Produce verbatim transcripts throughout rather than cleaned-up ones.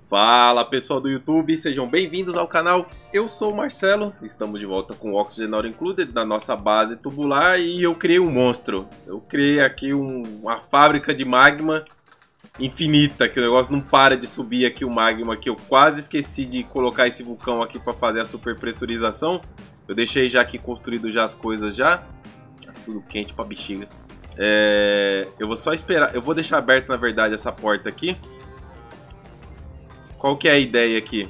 Fala pessoal do YouTube, sejam bem-vindos ao canal. Eu sou o Marcelo, estamos de volta com o Oxygen Not Included na nossa base tubular e eu criei um monstro. Eu criei aqui um, uma fábrica de magma infinita, que o negócio não para de subir aqui o magma, que eu quase esqueci de colocar esse vulcão aqui para fazer a superpressurização. Eu deixei já aqui construído já as coisas já. Tá tudo quente pra bexiga. É, eu vou só esperar, eu vou deixar aberto na verdade essa porta aqui. Qual que é a ideia aqui?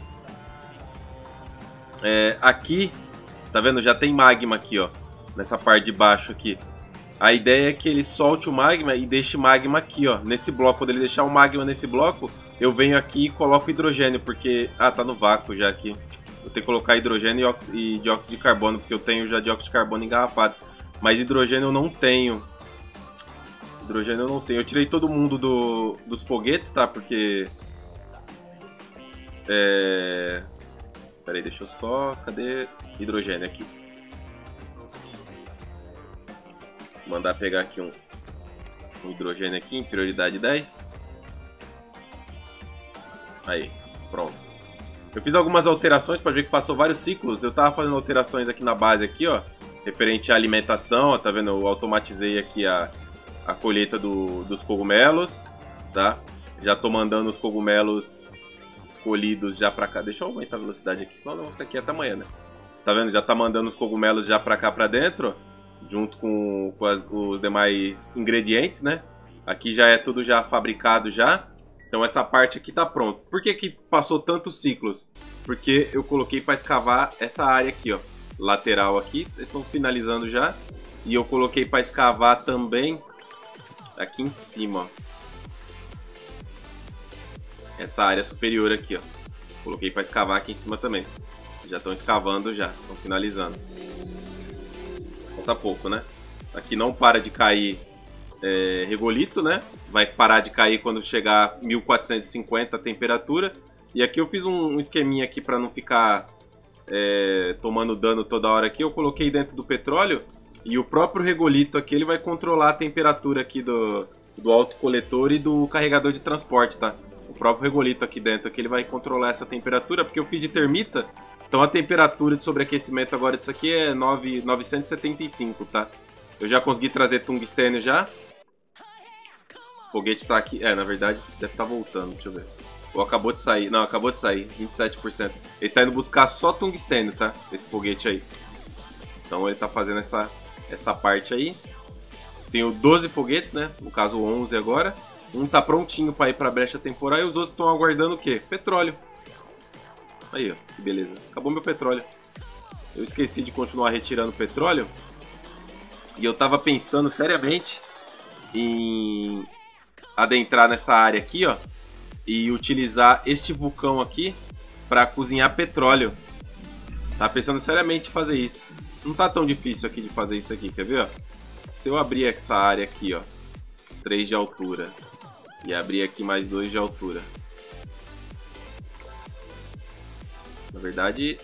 É, aqui, tá vendo? Já tem magma aqui, ó. Nessa parte de baixo aqui. A ideia é que ele solte o magma e deixe magma aqui, ó. Nesse bloco, quando ele deixar o magma nesse bloco, eu venho aqui e coloco hidrogênio, porque... Ah, tá no vácuo já aqui. Vou ter que colocar hidrogênio e dióxido de carbono, porque eu tenho já dióxido de carbono engarrafado. Mas hidrogênio eu não tenho. Hidrogênio eu não tenho. Eu tirei todo mundo do, dos foguetes, tá? Porque... É... Peraí, deixa eu só... Cadê hidrogênio aqui? Vou mandar pegar aqui um, um hidrogênio aqui em prioridade dez. Aí, pronto. Eu fiz algumas alterações para ver que passou vários ciclos. Eu tava fazendo alterações aqui na base aqui, ó, referente à alimentação, ó, tá vendo? Eu automatizei aqui a, a colheita do, dos cogumelos, tá? Já tô mandando os cogumelos colhidos já pra cá. Deixa eu aumentar a velocidade aqui, senão eu vou ficar aqui até amanhã, né? Tá vendo? Já tá mandando os cogumelos já pra cá pra dentro, junto com, com as, os demais ingredientes, né? Aqui já é tudo já fabricado já. Então essa parte aqui tá pronta. Por que que passou tantos ciclos? Porque eu coloquei pra escavar essa área aqui, ó. Lateral aqui. Eles estão finalizando já. E eu coloquei pra escavar também aqui em cima, ó. Essa área superior aqui, ó. Coloquei para escavar aqui em cima também. Já estão escavando já, estão finalizando. Falta pouco, né? Aqui não para de cair é, regolito, né? Vai parar de cair quando chegar a mil quatrocentos e cinquenta a temperatura. E aqui eu fiz um, um esqueminha aqui para não ficar é, tomando dano toda hora aqui. Eu coloquei dentro do petróleo e o próprio regolito aqui ele vai controlar a temperatura aqui do, do autocoletor e do carregador de transporte, tá? O próprio regolito aqui dentro que ele vai controlar essa temperatura, porque eu fiz de termita, então a temperatura de sobreaquecimento agora disso aqui é novecentos e setenta e cinco, tá? Eu já consegui trazer tungstênio já. O foguete tá aqui, é, na verdade deve estar voltando, deixa eu ver. Ou acabou de sair, não, acabou de sair, vinte e sete por cento. Ele tá indo buscar só tungstênio, tá? Esse foguete aí. Então ele tá fazendo essa, essa parte aí. Tenho doze foguetes, né? No caso onze agora. Um tá prontinho para ir para a brecha temporal e os outros estão aguardando o quê? Petróleo. Aí, ó, que beleza. Acabou meu petróleo. Eu esqueci de continuar retirando petróleo. E eu tava pensando seriamente em adentrar nessa área aqui, ó, e utilizar este vulcão aqui para cozinhar petróleo. Tava pensando seriamente em fazer isso. Não tá tão difícil aqui de fazer isso aqui, quer ver, ó? Se eu abrir essa área aqui, ó, três de altura. E abrir aqui mais dois de altura. Na verdade...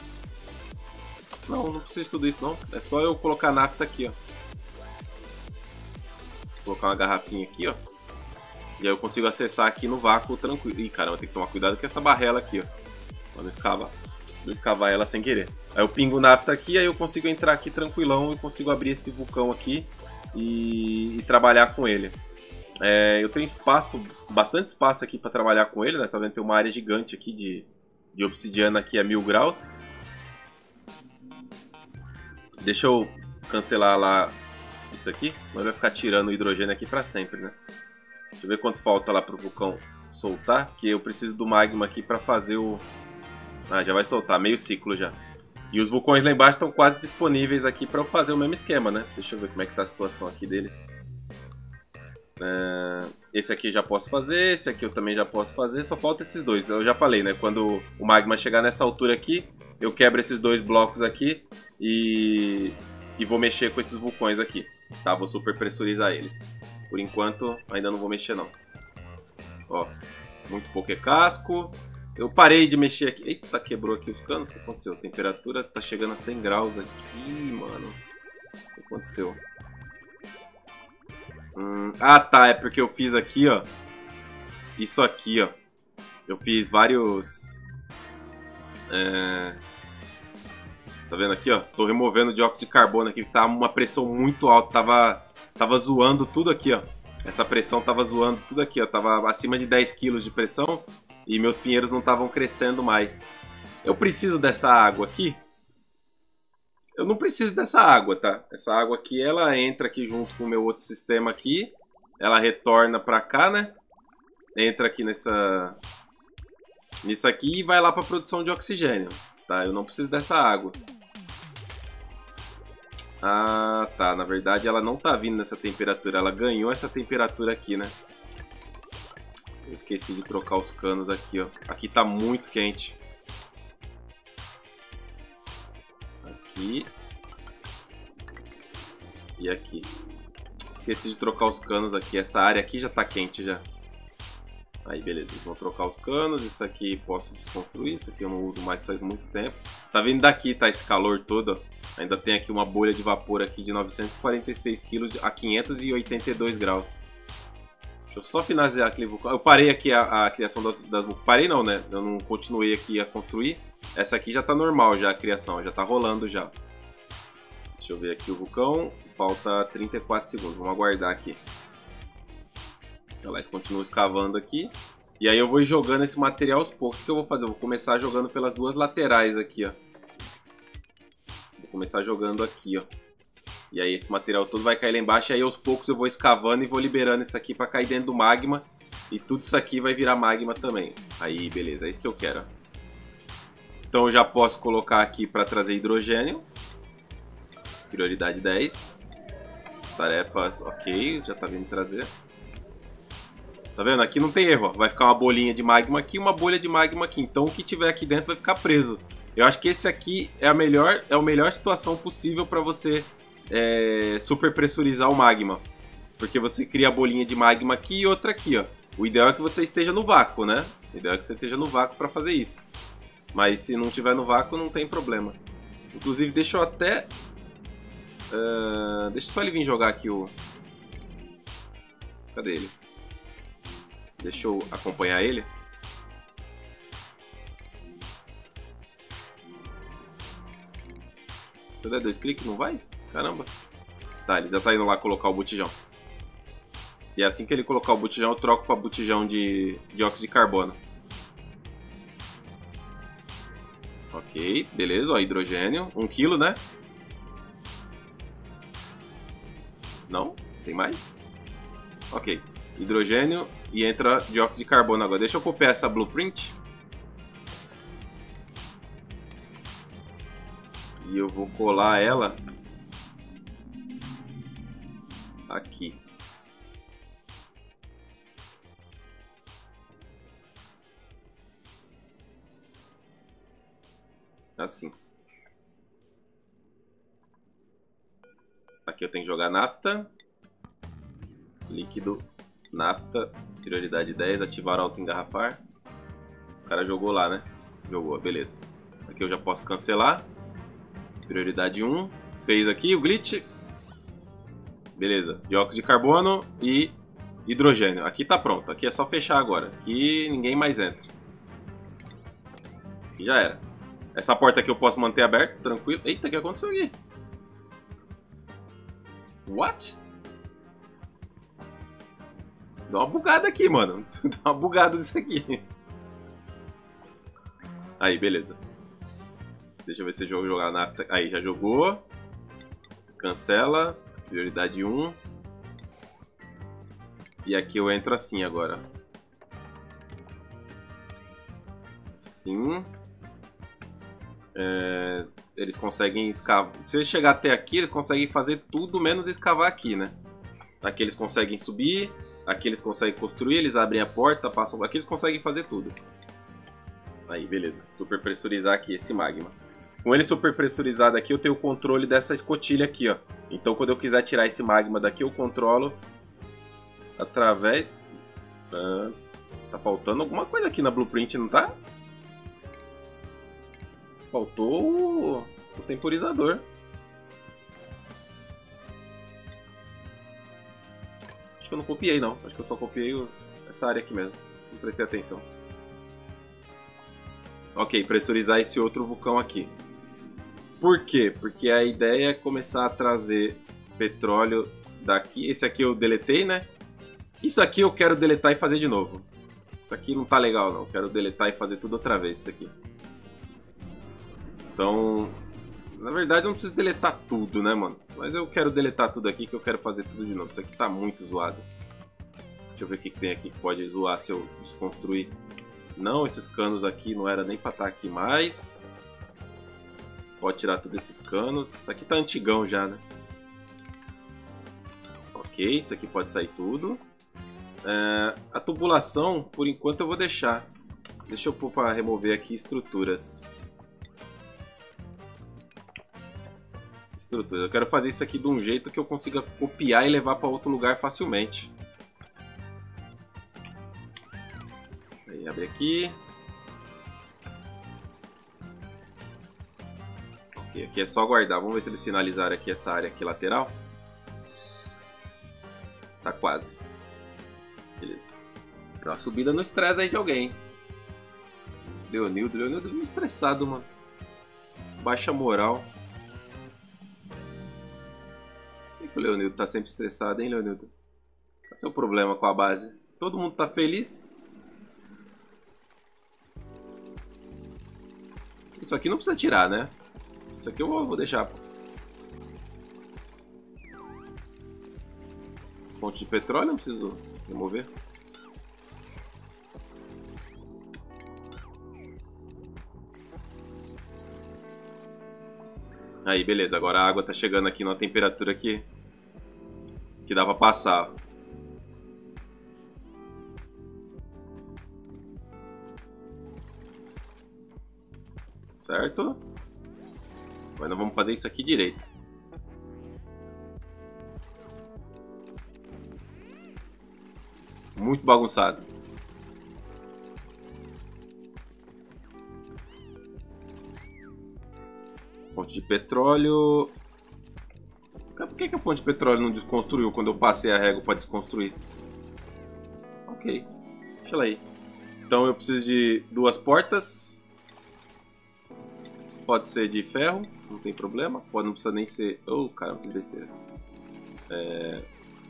Não, não precisa de tudo isso não. É só eu colocar a nafta aqui, ó. Vou colocar uma garrafinha aqui, ó. E aí eu consigo acessar aqui no vácuo tranquilo. Ih, caramba, tem que tomar cuidado com essa barrela aqui, ó. Pra não escavar. Não escavar ela sem querer. Aí eu pingo nafta aqui, aí eu consigo entrar aqui tranquilão. E consigo abrir esse vulcão aqui. E, e trabalhar com ele. É, eu tenho espaço, bastante espaço aqui para trabalhar com ele, né? Tá vendo? Tem uma área gigante aqui de, de obsidiana aqui a mil graus. Deixa eu cancelar lá isso aqui, mas vai ficar tirando o hidrogênio aqui para sempre, né? Deixa eu ver quanto falta lá pro vulcão soltar, que eu preciso do magma aqui para fazer o... Ah, já vai soltar, meio ciclo já. E os vulcões lá embaixo estão quase disponíveis aqui para eu fazer o mesmo esquema, né? Deixa eu ver como é que tá a situação aqui deles. Uh, esse aqui eu já posso fazer, esse aqui eu também já posso fazer, só falta esses dois. Eu já falei, né? Quando o magma chegar nessa altura aqui, eu quebro esses dois blocos aqui e, e vou mexer com esses vulcões aqui, tá? Vou superpressurizar eles. Por enquanto, ainda não vou mexer não. Ó, muito pouco é casco. Eu parei de mexer aqui. Eita, quebrou aqui os canos. O que aconteceu? A temperatura tá chegando a cem graus aqui, mano. O que aconteceu? Hum, ah, tá. É porque eu fiz aqui, ó. Isso aqui, ó. Eu fiz vários... É... Tá vendo aqui, ó? Tô removendo o dióxido de carbono aqui, que tá uma pressão muito alta. Tava, tava zoando tudo aqui, ó. Essa pressão tava zoando tudo aqui, ó. Tava acima de dez quilos de pressão e meus pinheiros não estavam crescendo mais. Eu preciso dessa água aqui. Eu não preciso dessa água, tá? Essa água aqui, ela entra aqui junto com o meu outro sistema aqui. Ela retorna pra cá, né? Entra aqui nessa... Nisso aqui e vai lá pra produção de oxigênio, tá? Eu não preciso dessa água. Ah, tá. Na verdade, ela não tá vindo nessa temperatura. Ela ganhou essa temperatura aqui, né? Eu esqueci de trocar os canos aqui, ó. Aqui tá muito quente. Aqui. E aqui. Esqueci de trocar os canos aqui. Essa área aqui já tá quente, já. Aí, beleza. Vou trocar os canos. Isso aqui posso desconstruir. Isso aqui eu não uso mais faz muito tempo. Tá vendo daqui, tá? Esse calor todo, ó. Ainda tem aqui uma bolha de vapor aqui de novecentos e quarenta e seis quilos a quinhentos e oitenta e dois graus. Deixa eu só finalizar aquele vulcão. Eu parei aqui a, a criação das, das... Parei não, né? Eu não continuei aqui a construir. Essa aqui já tá normal já a criação. Já tá rolando já. Deixa eu ver aqui o vulcão. Falta trinta e quatro segundos. Vamos aguardar aqui. Elas continuam escavando aqui. E aí eu vou jogando esse material aos poucos. O que eu vou fazer? Eu vou começar jogando pelas duas laterais aqui, ó. Vou começar jogando aqui, ó. E aí esse material todo vai cair lá embaixo. E aí aos poucos eu vou escavando e vou liberando isso aqui pra cair dentro do magma. E tudo isso aqui vai virar magma também. Aí, beleza. É isso que eu quero. Então eu já posso colocar aqui pra trazer hidrogênio. Prioridade dez. Tarefas, ok. Já tá vindo trazer. Tá vendo? Aqui não tem erro, ó. Vai ficar uma bolinha de magma aqui e uma bolha de magma aqui. Então o que tiver aqui dentro vai ficar preso. Eu acho que esse aqui é a melhor, é a melhor situação possível para você é, superpressurizar o magma. Porque você cria a bolinha de magma aqui e outra aqui, ó. O ideal é que você esteja no vácuo, né? O ideal é que você esteja no vácuo para fazer isso. Mas se não tiver no vácuo, não tem problema. Inclusive, deixa eu até... Uh, deixa só ele vir jogar aqui o... Cadê ele? Deixa eu acompanhar ele. Se eu der dois cliques, não vai? Caramba. Tá, ele já tá indo lá colocar o botijão. E assim que ele colocar o botijão, eu troco para botijão de dióxido de carbono. Ok, beleza. Ó, hidrogênio. Um quilo, né? Não? Tem mais? Ok. Hidrogênio e entra dióxido de carbono agora. Deixa eu copiar essa blueprint. E eu vou colar ela aqui. Assim. Aqui eu tenho que jogar nafta. Líquido. Nafta, prioridade dez, ativar auto-engarrafar. O cara jogou lá, né? Jogou, beleza. Aqui eu já posso cancelar. Prioridade um. Fez aqui o glitch. Beleza. Dióxido de carbono e hidrogênio. Aqui tá pronto. Aqui é só fechar agora. Aqui ninguém mais entra. Aqui já era. Essa porta aqui eu posso manter aberta, tranquilo. Eita, o que aconteceu aqui? What? Dá uma bugada aqui, mano. Dá uma bugada nisso aqui. Aí, beleza. Deixa eu ver se eu jogo jogar nafta. Aí, já jogou. Cancela. Prioridade um. E aqui eu entro assim agora. Sim. É, eles conseguem escavar. Se eles chegar até aqui, eles conseguem fazer tudo menos escavar aqui, né? Aqui eles conseguem subir. Aqui eles conseguem construir, eles abrem a porta, passam... Aqui eles conseguem fazer tudo. Aí, beleza. Superpressurizar aqui esse magma. Com ele superpressurizado aqui, eu tenho o controle dessa escotilha aqui, ó. Então, quando eu quiser tirar esse magma daqui, eu controlo através... Ah, tá faltando alguma coisa aqui na blueprint, não tá? Faltou o, o temporizador. Acho que eu não copiei, não. Acho que eu só copiei o... essa área aqui mesmo. Não prestei atenção. Ok, pressurizar esse outro vulcão aqui. Por quê? Porque a ideia é começar a trazer petróleo daqui. Esse aqui eu deletei, né? Isso aqui eu quero deletar e fazer de novo. Isso aqui não tá legal, não. Eu quero deletar e fazer tudo outra vez, isso aqui. Então, na verdade eu não preciso deletar tudo, né, mano? Mas eu quero deletar tudo aqui, que eu quero fazer tudo de novo. Isso aqui tá muito zoado. Deixa eu ver o que tem aqui que pode zoar se eu desconstruir. Não, esses canos aqui não era nem pra estar aqui mais. Pode tirar todos esses canos. Isso aqui tá antigão já, né? Ok, isso aqui pode sair tudo. É, a tubulação, por enquanto, eu vou deixar. Deixa eu pôr para remover aqui estruturas. Estruturas. Eu quero fazer isso aqui de um jeito que eu consiga copiar e levar para outro lugar facilmente. Aí, abre aqui. Ok, aqui é só aguardar. Vamos ver se eles finalizaram aqui essa área aqui lateral. Tá quase. Beleza. Dá uma subida no estresse aí de alguém. Leonildo. Leonildo meio estressado, mano. Baixa moral. Por que o Leonildo tá sempre estressado, hein, Leonildo? Qual é o seu problema com a base? Todo mundo tá feliz? Isso aqui não precisa tirar, né? Isso aqui eu vou deixar. Fonte de petróleo, não preciso remover. Aí, beleza. Agora a água tá chegando aqui numa temperatura que, que dá pra passar. Certo? Agora nós vamos fazer isso aqui direito. Muito bagunçado. Fonte de petróleo. Por que, que a fonte de petróleo não desconstruiu quando eu passei a régua para desconstruir? Ok. Deixa ela aí. Então eu preciso de duas portas. Pode ser de ferro, não tem problema. Pode, não precisa nem ser... Oh, caramba, fiz besteira. É...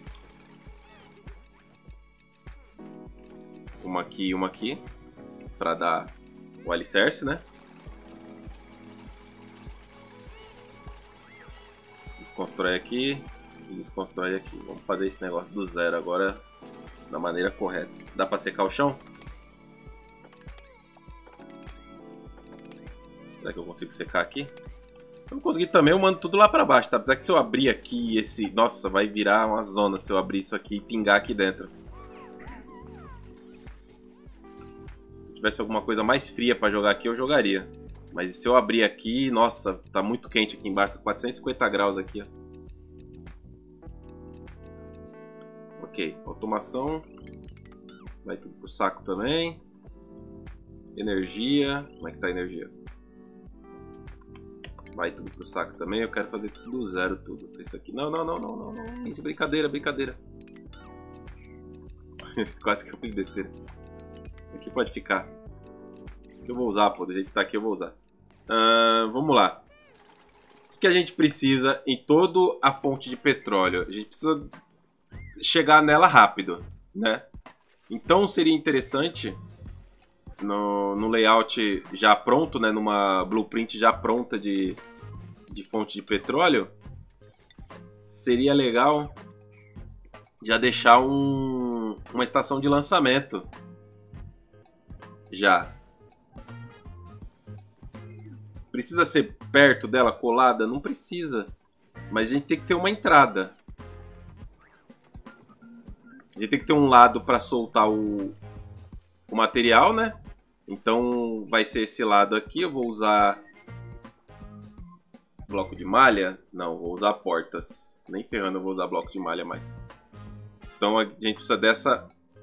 Uma aqui e uma aqui. Pra dar o alicerce, né? Desconstrói aqui e desconstrói aqui. Vamos fazer esse negócio do zero agora da maneira correta. Dá pra secar o chão? Será que eu consigo secar aqui? Se eu não conseguir também, eu mando tudo lá pra baixo, tá? Apesar que se eu abrir aqui esse... Nossa, vai virar uma zona se eu abrir isso aqui e pingar aqui dentro. Se tivesse alguma coisa mais fria pra jogar aqui, eu jogaria. Mas se eu abrir aqui... Nossa, tá muito quente aqui embaixo. Tá quatrocentos e cinquenta graus aqui, ó. Ok, automação. Vai tudo pro saco também. Energia. Como é que tá a energia? Vai tudo pro saco também. Eu quero fazer tudo do zero, tudo. Isso aqui. Não, não, não, não, não, não. Isso, brincadeira, brincadeira. Quase que eu fiz besteira. Isso aqui pode ficar. Que eu vou usar, pô. Do jeito que tá aqui eu vou usar. Uh, vamos lá. O que a gente precisa em toda a fonte de petróleo? A gente precisa chegar nela rápido, né? Então seria interessante no, no layout já pronto, né? Numa blueprint já pronta de, de fonte de petróleo, seria legal já deixar um, uma estação de lançamento já. Precisa ser perto dela, colada? Não precisa. Mas a gente tem que ter uma entrada. A gente tem que ter um lado para soltar o, o material, né? Então vai ser esse lado aqui. Eu vou usar bloco de malha. Não, vou usar portas. Nem ferrando eu vou usar bloco de malha mais. Então a gente precisa dessa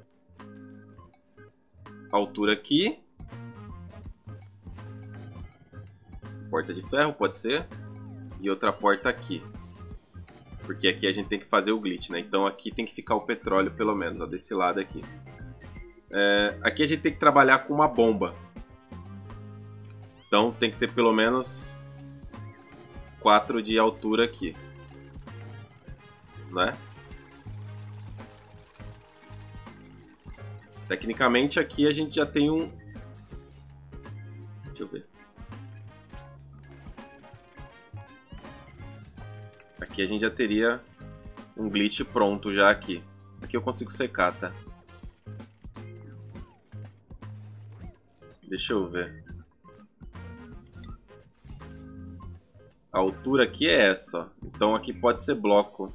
altura aqui. Porta de ferro, pode ser. E outra porta aqui. Porque aqui a gente tem que fazer o glitch, né? Então aqui tem que ficar o petróleo, pelo menos, ó, desse lado aqui. É, aqui a gente tem que trabalhar com uma bomba. Então tem que ter pelo menos quatro de altura aqui, né? Tecnicamente aqui a gente já tem um... Deixa eu ver. Aqui a gente já teria um glitch pronto já aqui. Aqui eu consigo secar, tá? Deixa eu ver. A altura aqui é essa, ó. Então aqui pode ser bloco.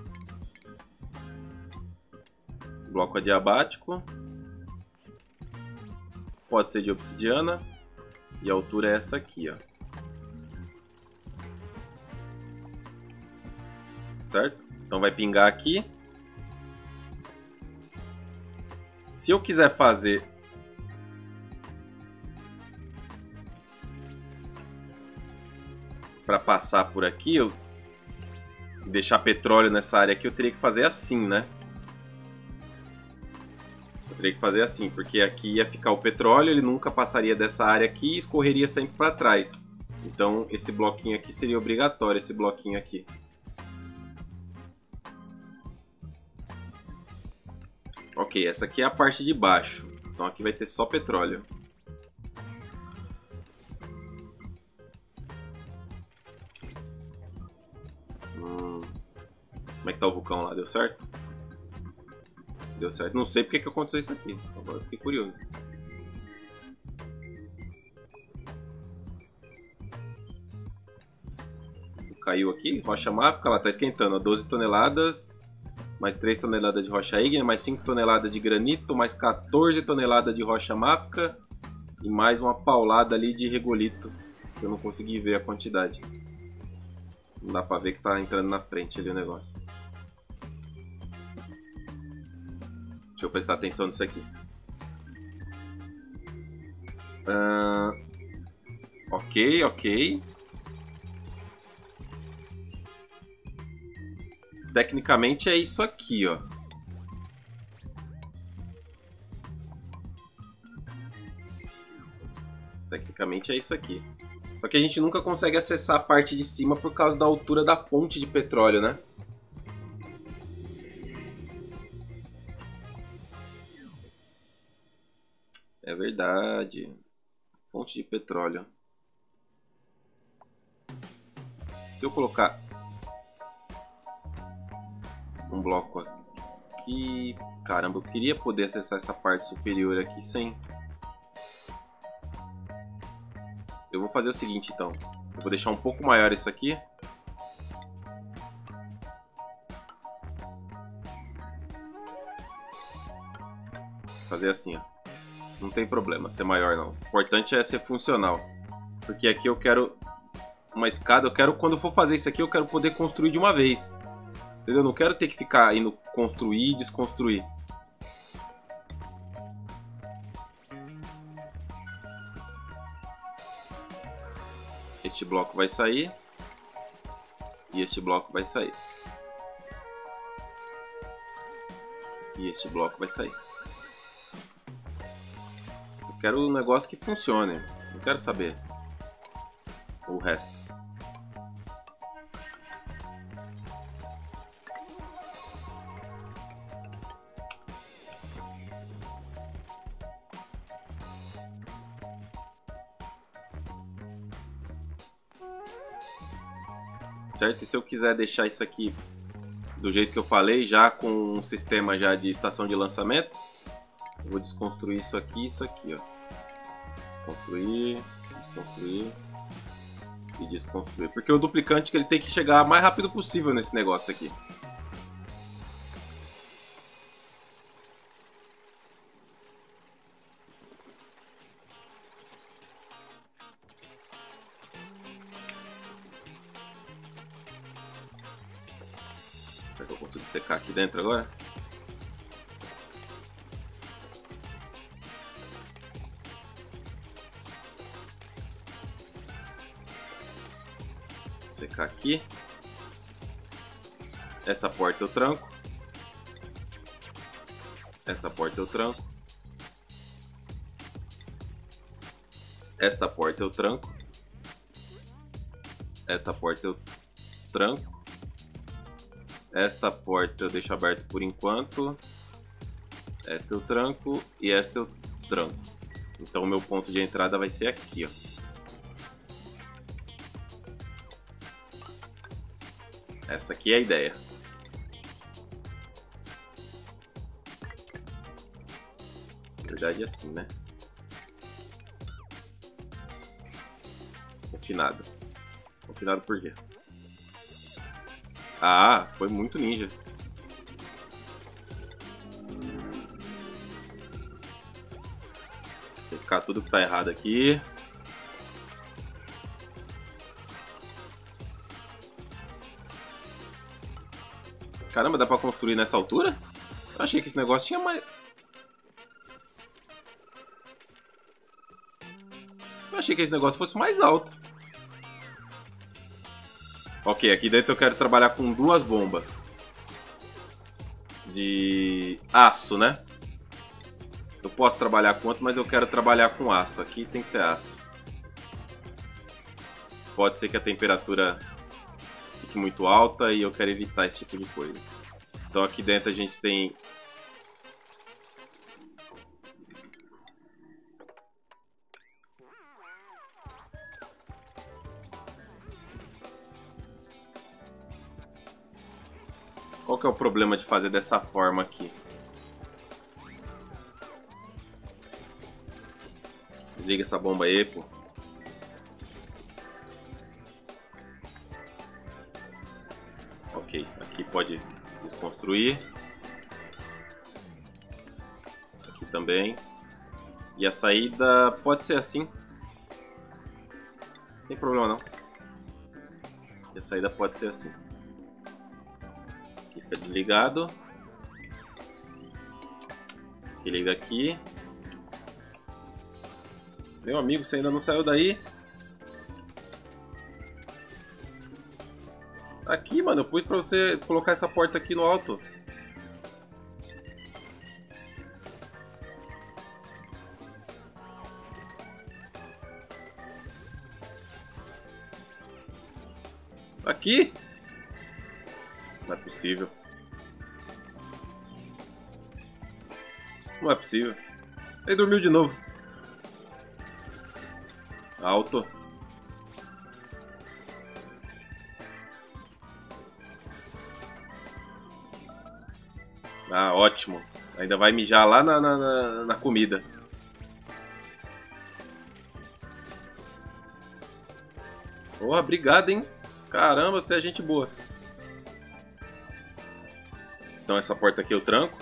Bloco adiabático. Pode ser de obsidiana. E a altura é essa aqui, ó. Certo? Então vai pingar aqui. Se eu quiser fazer... para passar por aqui, eu deixar petróleo nessa área aqui, eu teria que fazer assim, né? Eu teria que fazer assim, porque aqui ia ficar o petróleo, ele nunca passaria dessa área aqui e escorreria sempre para trás. Então esse bloquinho aqui seria obrigatório, esse bloquinho aqui. Ok, essa aqui é a parte de baixo. Então aqui vai ter só petróleo. Como é que tá o vulcão lá? Deu certo? Deu certo. Não sei porque que aconteceu isso aqui. Agora eu fiquei curioso. Caiu aqui. Rocha máfica. Ela tá esquentando. doze toneladas. Mais três toneladas de rocha ígnea. Mais cinco toneladas de granito. Mais quatorze toneladas de rocha máfica. E mais uma paulada ali de regolito. Eu não consegui ver a quantidade. Não dá pra ver que tá entrando na frente ali o negócio. Deixa eu prestar atenção nisso aqui. Uh, ok, ok. Tecnicamente é isso aqui, ó. Tecnicamente é isso aqui. Só que a gente nunca consegue acessar a parte de cima por causa da altura da fonte de petróleo, né? É verdade. Fonte de petróleo. Se eu colocar um bloco aqui... Caramba, eu queria poder acessar essa parte superior aqui sem... Eu vou fazer o seguinte, então. Eu vou deixar um pouco maior isso aqui. Fazer assim, ó. Não tem problema ser maior, não. O importante é ser funcional. Porque aqui eu quero uma escada. Eu quero, quando eu for fazer isso aqui, eu quero poder construir de uma vez. Entendeu? Eu não quero ter que ficar indo construir e desconstruir. Este bloco vai sair. E este bloco vai sair. E este bloco vai sair. Eu quero um negócio que funcione. Não quero saber o resto. Certo? E se eu quiser deixar isso aqui do jeito que eu falei, já com um sistema já de estação de lançamento, eu vou desconstruir isso aqui e isso aqui, ó. Desconstruir, desconstruir e desconstruir. Porque o duplicante que ele tem que chegar o mais rápido possível nesse negócio aqui. Será que eu consigo secar aqui dentro agora? Secar aqui. Essa porta eu tranco. Essa porta eu tranco. Esta porta eu tranco. Esta porta eu tranco. Esta porta eu deixo aberta por enquanto. Esta eu tranco e esta eu tranco. Então o meu ponto de entrada vai ser aqui, ó. Essa aqui é a ideia. Na verdade é assim, né? Confinado. Confinado por quê? Ah, foi muito ninja. Secar tudo que tá errado aqui. Caramba, dá pra construir nessa altura? Eu achei que esse negócio tinha mais... Eu achei que esse negócio fosse mais alto. Ok, aqui dentro eu quero trabalhar com duas bombas. De aço, né? Eu posso trabalhar com outro, mas eu quero trabalhar com aço. Aqui tem que ser aço. Pode ser que a temperatura fique muito alta e eu quero evitar esse tipo de coisa. Então aqui dentro a gente tem... Qual que é o problema de fazer dessa forma aqui? Desliga essa bomba aí, pô. Ok, aqui pode desconstruir. Aqui também. E a saída pode ser assim. Não tem problema não. E a saída pode ser assim. Aqui fica desligado. Aqui liga aqui. Meu amigo, você ainda não saiu daí? Aqui, mano, eu pus pra você colocar essa porta aqui no alto. Aqui? Não é possível. Não é possível. Ele dormiu de novo. Alto. Ah, ótimo. Ainda vai mijar lá na, na, na, na comida. Porra, obrigado, hein? Caramba, você é gente boa. Então essa porta aqui eu tranco.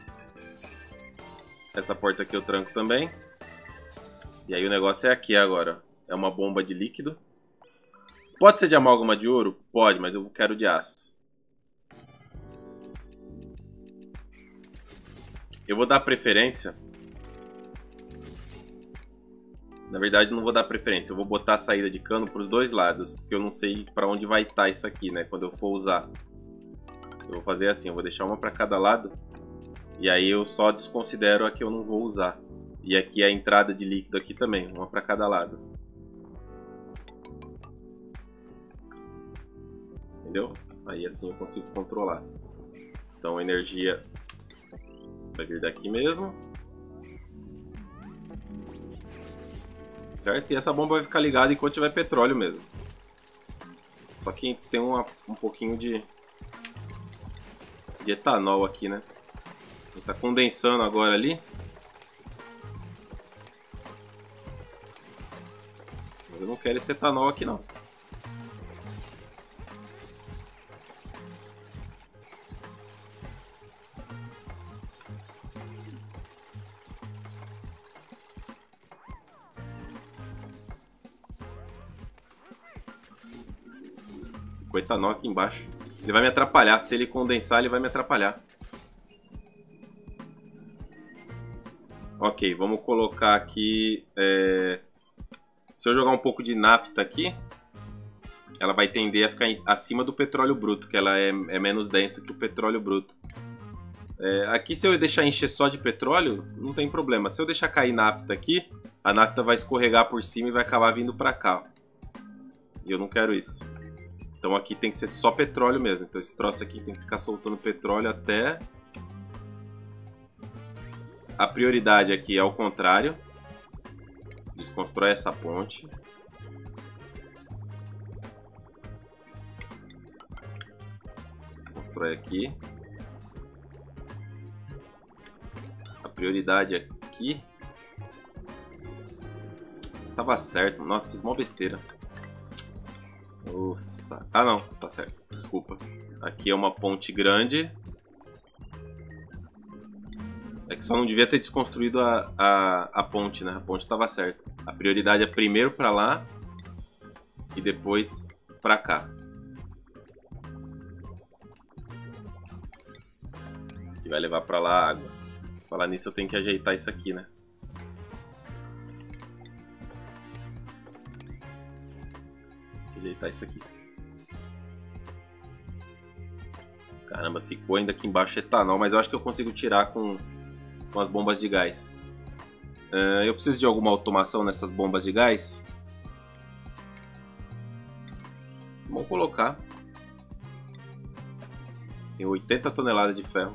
Essa porta aqui eu tranco também. E aí o negócio é aqui agora. É uma bomba de líquido. Pode ser de amálgama de ouro? Pode, mas eu quero de aço. Eu vou dar preferência. Na verdade, não vou dar preferência. Eu vou botar a saída de cano para os dois lados. Porque eu não sei para onde vai estar isso aqui, né? Quando eu for usar. Eu vou fazer assim. Eu vou deixar uma para cada lado. E aí eu só desconsidero a que eu não vou usar. E aqui a entrada de líquido aqui também. Uma para cada lado. Entendeu? Aí assim eu consigo controlar. Então a energia vai vir daqui mesmo. Certo? E essa bomba vai ficar ligada enquanto tiver petróleo mesmo. Só que tem uma, um pouquinho de, de etanol aqui, né? Ele tá condensando agora ali. Mas eu não quero esse etanol aqui não. O etanol aqui embaixo. Ele vai me atrapalhar. Se ele condensar, ele vai me atrapalhar. Ok, vamos colocar aqui... É... Se eu jogar um pouco de nafta aqui, ela vai tender a ficar acima do petróleo bruto, que ela é, é menos densa que o petróleo bruto. É, aqui se eu deixar encher só de petróleo, não tem problema. Se eu deixar cair nafta aqui, a nafta vai escorregar por cima e vai acabar vindo pra cá. E eu não quero isso. Então aqui tem que ser só petróleo mesmo. Então esse troço aqui tem que ficar soltando petróleo até... A prioridade aqui é o contrário. Desconstrói essa ponte. Constrói aqui. A prioridade aqui... Tava certo. Nossa, fiz uma besteira. Nossa. Ah, não. Tá certo. Desculpa. Aqui é uma ponte grande. É que só não devia ter desconstruído a, a, a ponte, né? A ponte estava certa. A prioridade é primeiro para lá e depois para cá. Que vai levar para lá a água. Falar nisso, eu tenho que ajeitar isso aqui, né? Ajeitar isso aqui. Caramba, ficou ainda aqui embaixo etanol, mas eu acho que eu consigo tirar com, com as bombas de gás. Uh, eu preciso de alguma automação nessas bombas de gás? Vamos colocar. Tem oitenta toneladas de ferro.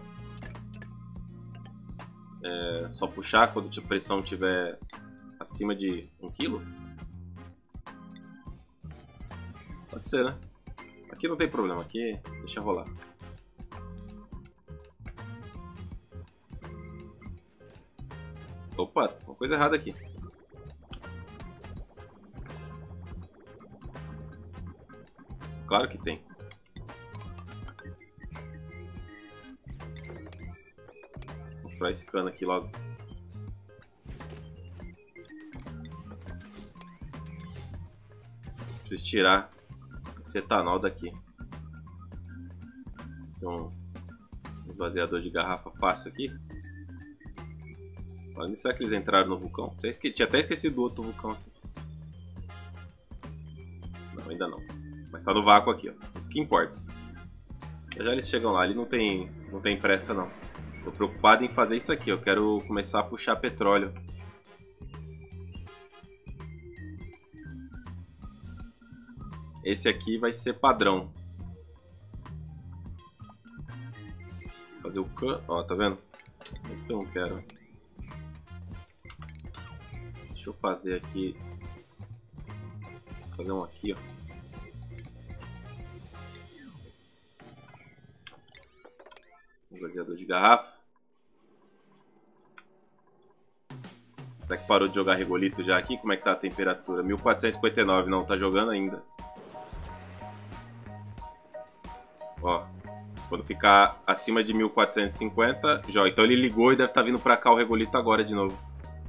É só puxar quando a pressão estiver acima de um quilo? Pode ser, né? Aqui não tem problema, aqui deixa rolar. Opa, uma coisa errada aqui. Claro que tem. Vou mostrar esse cano aqui logo. Preciso tirar esse etanol daqui. Tem um esvaziador de garrafa fácil aqui. Será que eles entraram no vulcão? Tinha até esquecido do outro vulcão aqui. Não, ainda não. Mas tá no vácuo aqui, ó. Isso que importa. Já, já eles chegam lá. Ali não tem, não tem pressa, não. Tô preocupado em fazer isso aqui. Eu quero começar a puxar petróleo. Esse aqui vai ser padrão. Fazer o can... Ó, tá vendo? Esse que eu não quero. Deixa eu fazer aqui. Vou fazer um aqui, ó. Um esvaziador de garrafa. Será que parou de jogar regolito já aqui? Como é que tá a temperatura? mil quatrocentos e cinquenta e nove, não, tá jogando ainda. Ó, quando ficar acima de mil quatrocentos e cinquenta, já. Então ele ligou e deve estar vindo pra cá o regolito agora de novo.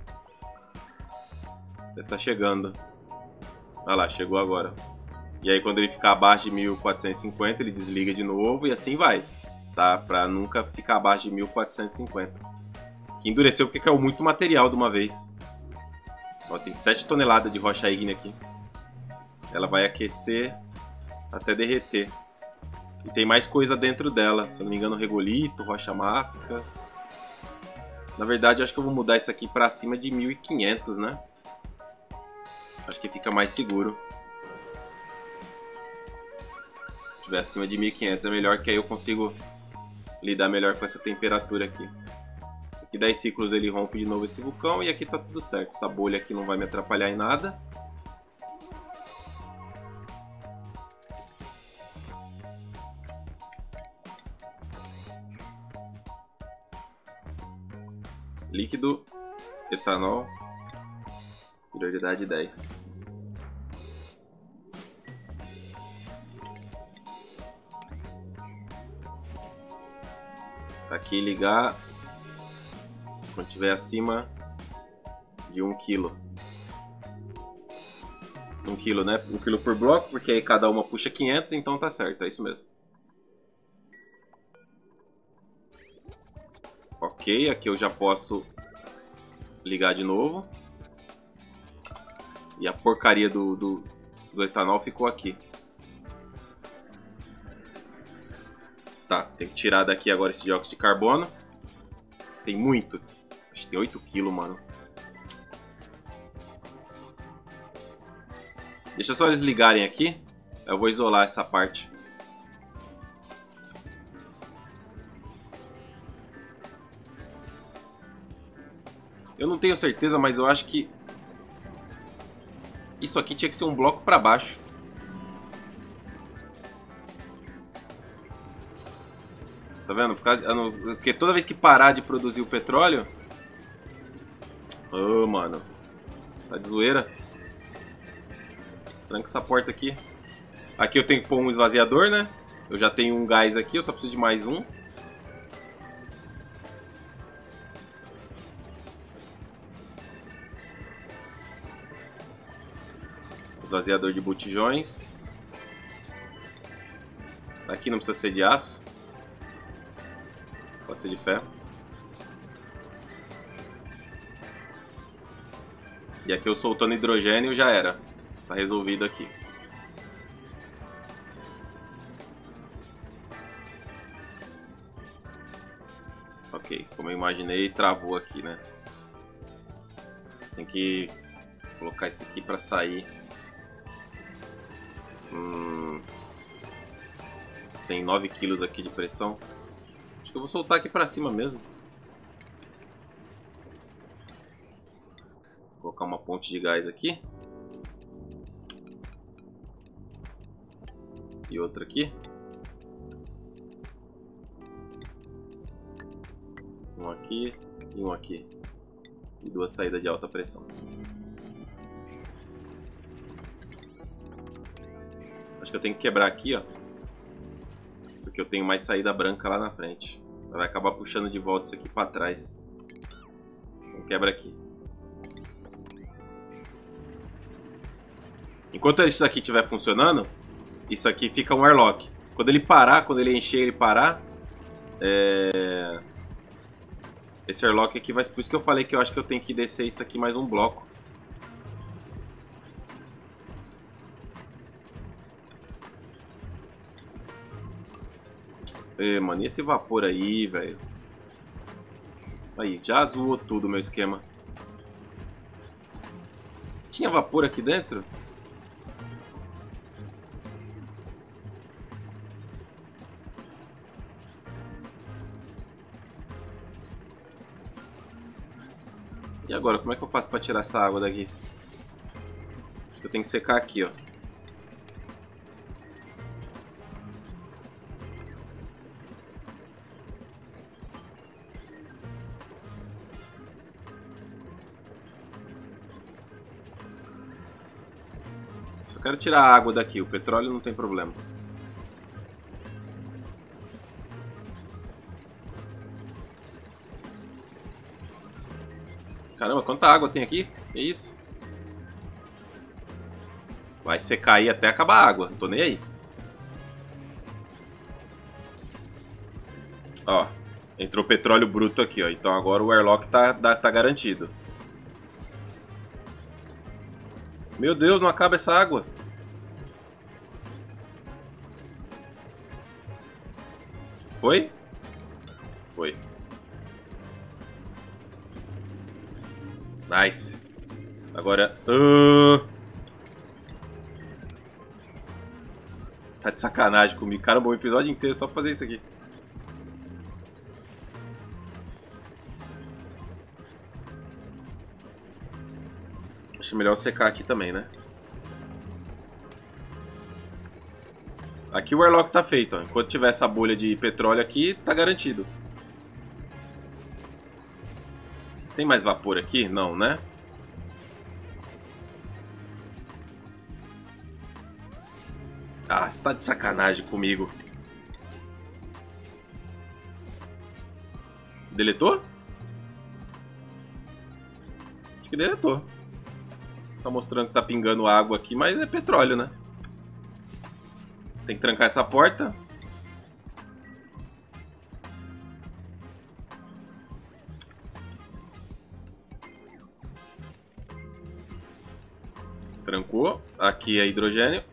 Deve estar chegando. Olha lá, chegou agora. E aí quando ele ficar abaixo de mil quatrocentos e cinquenta, ele desliga de novo e assim vai. Tá? Pra nunca ficar abaixo de mil quatrocentos e cinquenta. Que endureceu porque caiu muito material de uma vez. Ó, tem sete toneladas de rocha ígnea aqui. Ela vai aquecer até derreter. E tem mais coisa dentro dela. Se eu não me engano, regolito, rocha máfica. Na verdade, eu acho que eu vou mudar isso aqui pra cima de mil e quinhentos, né? Acho que fica mais seguro. Se tiver acima de mil e quinhentos é melhor, que aí eu consigo lidar melhor com essa temperatura aqui. Aqui dez ciclos ele rompe de novo esse vulcão e aqui tá tudo certo. Essa bolha aqui não vai me atrapalhar em nada. Líquido, etanol, prioridade dez. Aqui ligar quando estiver acima de um quilo. um quilo, né? um quilo por bloco, porque aí cada uma puxa quinhentos, então tá certo, é isso mesmo. Ok, aqui eu já posso ligar de novo. E a porcaria do, do, do etanol ficou aqui. Tá, tem que tirar daqui agora esse dióxido de carbono. Tem muito. Acho que tem oito quilos, mano. Deixa só eles ligarem aqui. Eu vou isolar essa parte. Eu não tenho certeza, mas eu acho que isso aqui tinha que ser um bloco para baixo. Tá vendo? Por causa, porque toda vez que parar de produzir o petróleo... Ô, oh, mano. Tá de zoeira. Tranca essa porta aqui. Aqui eu tenho que pôr um esvaziador, né? Eu já tenho um gás aqui, eu só preciso de mais um. Esvaziador de botijões. Aqui não precisa ser de aço. Pode ser de ferro. E aqui eu soltando hidrogênio já era. Tá resolvido aqui. Ok, como eu imaginei, travou aqui, né? Tem que colocar isso aqui para sair. Hum, tem nove quilos aqui de pressão. Acho que eu vou soltar aqui para cima mesmo. Vou colocar uma ponte de gás aqui. E outra aqui. Um aqui e um aqui. E duas saídas de alta pressão. Acho que eu tenho que quebrar aqui, ó. Porque eu tenho mais saída branca lá na frente. Vai acabar puxando de volta isso aqui para trás. Então quebra aqui. Enquanto isso aqui estiver funcionando, isso aqui fica um airlock. Quando ele parar, quando ele encher, ele parar, é... esse airlock aqui vai... Por isso que eu falei que eu acho que eu tenho que descer isso aqui mais um bloco. É, mano, e esse vapor aí, velho? Aí, já zoou tudo o meu esquema. Tinha vapor aqui dentro? E agora, como é que eu faço pra tirar essa água daqui? Eu tenho que secar aqui, ó. Só quero tirar a água daqui, o petróleo não tem problema. Caramba, quanta água tem aqui? Que isso? Vai secar aí até acabar a água, não tô nem aí. Ó, entrou petróleo bruto aqui, ó. Então agora o airlock tá, tá garantido. Meu Deus, não acaba essa água. Foi? Foi. Nice. Agora... Uh... Tá de sacanagem comigo. Cara, um bom episódio inteiro só pra fazer isso aqui. Acho melhor secar aqui também, né? Aqui o airlock tá feito, ó. Enquanto tiver essa bolha de petróleo aqui, tá garantido. Tem mais vapor aqui? Não, né? Ah, você tá de sacanagem comigo. Deletou? Acho que deletou. Tá mostrando que tá pingando água aqui, mas é petróleo, né? Tem que trancar essa porta. Trancou. Aqui é hidrogênio.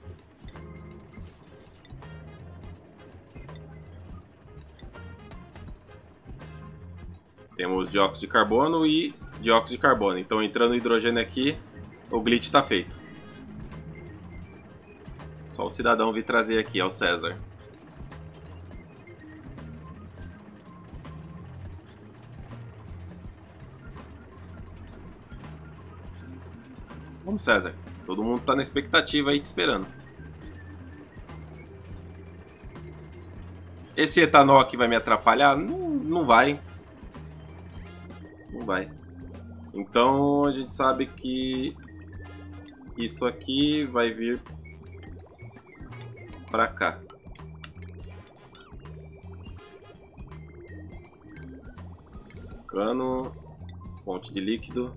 Temos dióxido de carbono e dióxido de carbono. Então, entrando hidrogênio aqui, o glitch está feito. Só o cidadão vir trazer aqui, é o César. Vamos, César. Todo mundo tá na expectativa aí te esperando. Esse etanol aqui vai me atrapalhar? Não, não vai. Não vai. Então a gente sabe que isso aqui vai vir pra cá. Cano, fonte de líquido.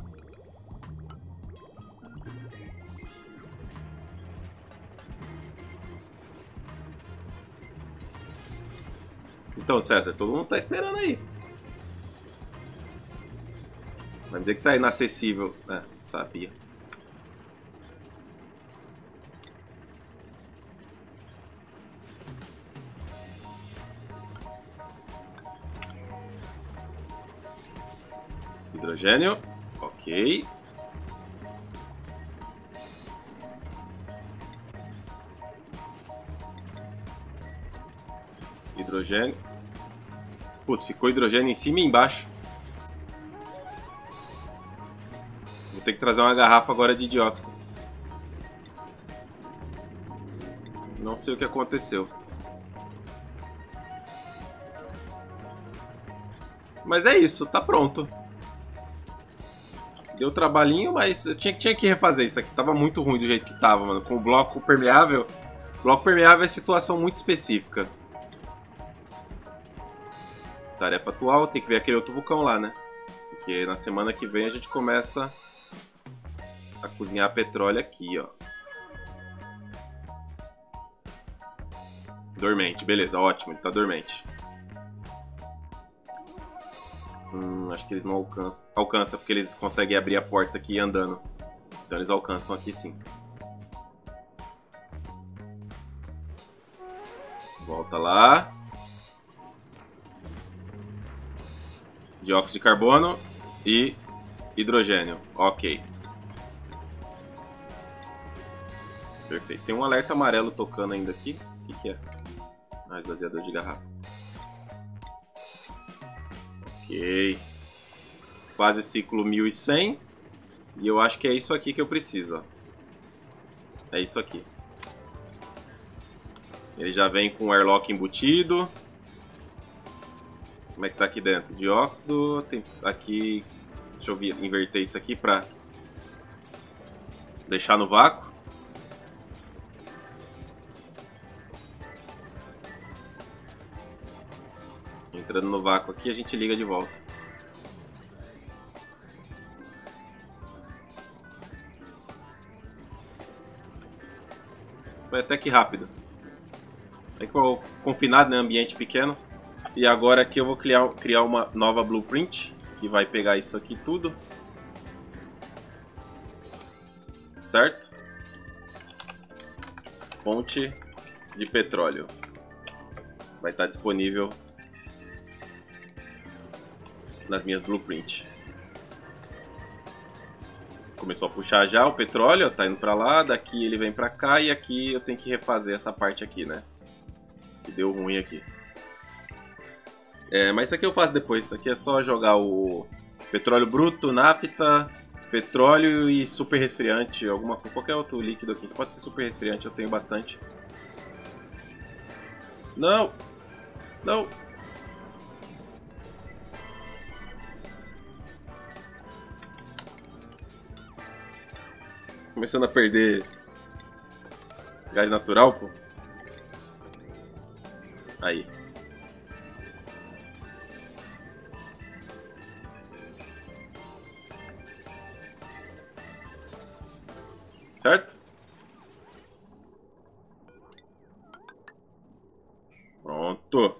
Então, César, todo mundo tá esperando aí. Vai dizer que tá inacessível. É, sabia. Hidrogênio. Ok. Hidrogênio. Putz, ficou hidrogênio em cima e embaixo. Vou ter que trazer uma garrafa agora de dióxido. Não sei o que aconteceu. Mas é isso, tá pronto. Deu trabalhinho, mas eu tinha, tinha que refazer isso aqui. Tava muito ruim do jeito que tava, mano. Com o bloco permeável. Bloco permeável é situação muito específica. Tarefa atual, tem que ver aquele outro vulcão lá, né? Porque na semana que vem a gente começa a cozinhar petróleo aqui, ó. Dormente, beleza, ótimo, ele tá dormente. Hum, acho que eles não alcançam. Alcança, porque eles conseguem abrir a porta aqui andando. Então eles alcançam aqui sim. Volta lá. Dióxido de carbono e hidrogênio. Ok. Perfeito. Tem um alerta amarelo tocando ainda aqui. O que, que é? Ah, esvaziador de garrafa. Ok. Quase ciclo mil e cem. E eu acho que é isso aqui que eu preciso. Ó. É isso aqui. Ele já vem com o airlock embutido. Como é que tá aqui dentro? Dióxido. Tem aqui. Deixa eu inverter isso aqui pra deixar no vácuo. Entrando no vácuo aqui, a gente liga de volta. Foi até que rápido. É que eu confinado, né? Ambiente pequeno. E agora aqui eu vou criar, criar uma nova blueprint que vai pegar isso aqui tudo. Certo? Fonte de petróleo. Vai estar disponível nas minhas blueprints. Começou a puxar já o petróleo, tá indo pra lá, daqui ele vem pra cá e aqui eu tenho que refazer essa parte aqui, né? Que deu ruim aqui. É, mas isso aqui eu faço depois. Isso aqui é só jogar o petróleo bruto, nafta, petróleo e super resfriante, alguma qualquer outro líquido aqui. Pode ser super resfriante, eu tenho bastante. Não! Não! Começando a perder gás natural, pô. Aí. Certo? Pronto.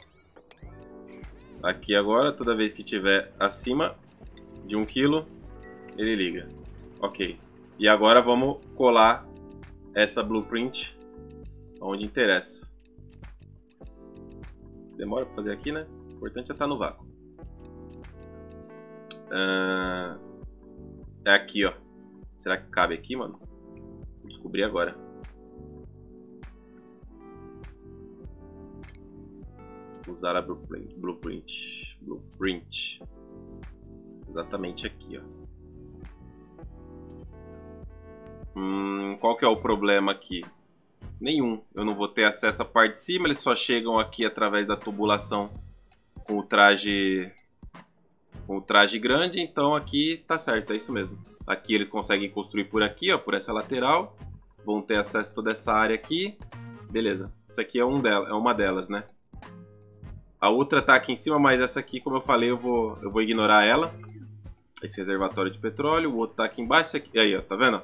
Aqui agora, toda vez que tiver acima de um quilo, ele liga. Ok. E agora vamos colar essa blueprint onde interessa. Demora para fazer aqui, né? O importante é estar no vácuo. Uh, é aqui, ó. Será que cabe aqui, mano? Vou descobrir agora. Usar a blueprint. Blueprint. Blueprint. Exatamente aqui, ó. Hum, qual que é o problema aqui? Nenhum. Eu não vou ter acesso à parte de cima. Eles só chegam aqui através da tubulação com o traje... Com o traje grande. Então aqui tá certo, é isso mesmo. Aqui eles conseguem construir por aqui, ó. Por essa lateral. Vão ter acesso a toda essa área aqui. Beleza. Essa aqui é, um dela, é uma delas, né? A outra tá aqui em cima, mas essa aqui, como eu falei, eu vou, eu vou ignorar ela. Esse reservatório de petróleo. O outro tá aqui embaixo. Esse aqui, aí, ó. Tá vendo?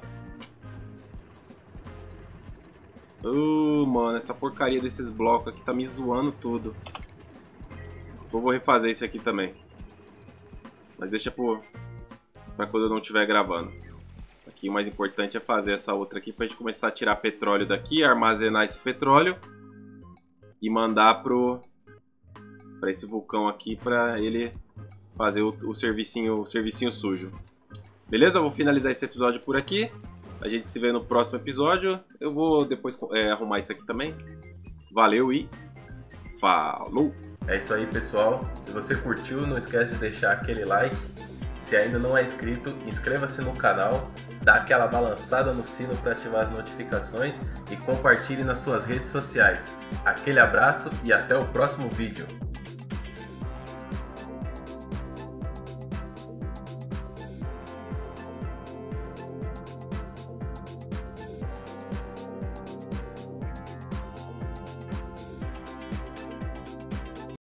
Uh, mano, essa porcaria desses blocos aqui tá me zoando tudo. Eu vou refazer esse aqui também. Mas deixa por... pra quando eu não estiver gravando. Aqui o mais importante é fazer essa outra aqui pra gente começar a tirar petróleo daqui, armazenar esse petróleo e mandar pro... pra esse vulcão aqui pra ele fazer o, o, servicinho, o servicinho sujo. Beleza? Eu vou finalizar esse episódio por aqui. A gente se vê no próximo episódio. Eu vou depois é, arrumar isso aqui também. Valeu e falou! É isso aí, pessoal. Se você curtiu, não esquece de deixar aquele like. Se ainda não é inscrito, inscreva-se no canal, dá aquela balançada no sino para ativar as notificações e compartilhe nas suas redes sociais. Aquele abraço e até o próximo vídeo.